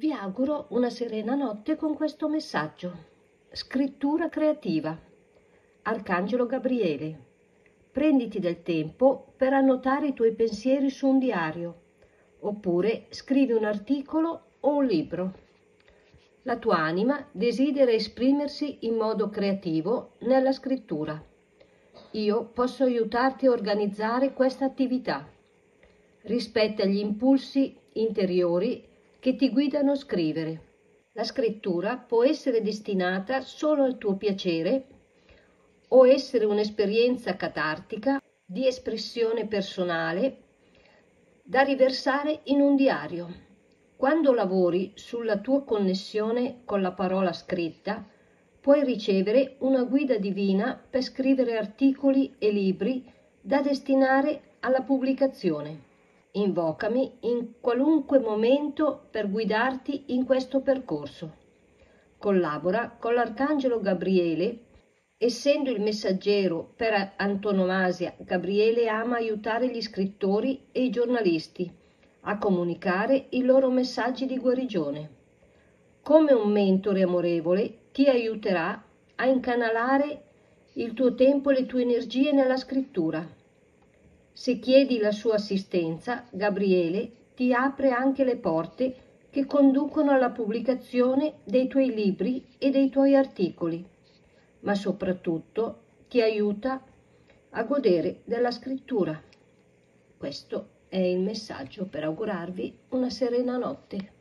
Vi auguro una serena notte con questo messaggio. Scrittura creativa. Arcangelo Gabriele. Prenditi del tempo per annotare i tuoi pensieri su un diario, oppure scrivi un articolo o un libro. La tua anima desidera esprimersi in modo creativo nella scrittura. Io posso aiutarti a organizzare questa attività. Rispetta gli impulsi interiori che ti guidano a scrivere. La scrittura può essere destinata solo al tuo piacere o essere un'esperienza catartica di espressione personale da riversare in un diario. Quando lavori sulla tua connessione con la parola scritta, puoi ricevere una guida divina per scrivere articoli e libri da destinare alla pubblicazione. Invocami in qualunque momento per guidarti in questo percorso. Collabora con l'Arcangelo Gabriele. Essendo il messaggero per antonomasia, Gabriele ama aiutare gli scrittori e i giornalisti a comunicare i loro messaggi di guarigione. Come un mentore amorevole ti aiuterà a incanalare il tuo tempo e le tue energie nella scrittura. Se chiedi la sua assistenza, Gabriele ti apre anche le porte che conducono alla pubblicazione dei tuoi libri e dei tuoi articoli, ma soprattutto ti aiuta a godere della scrittura. Questo è il messaggio per augurarvi una serena notte.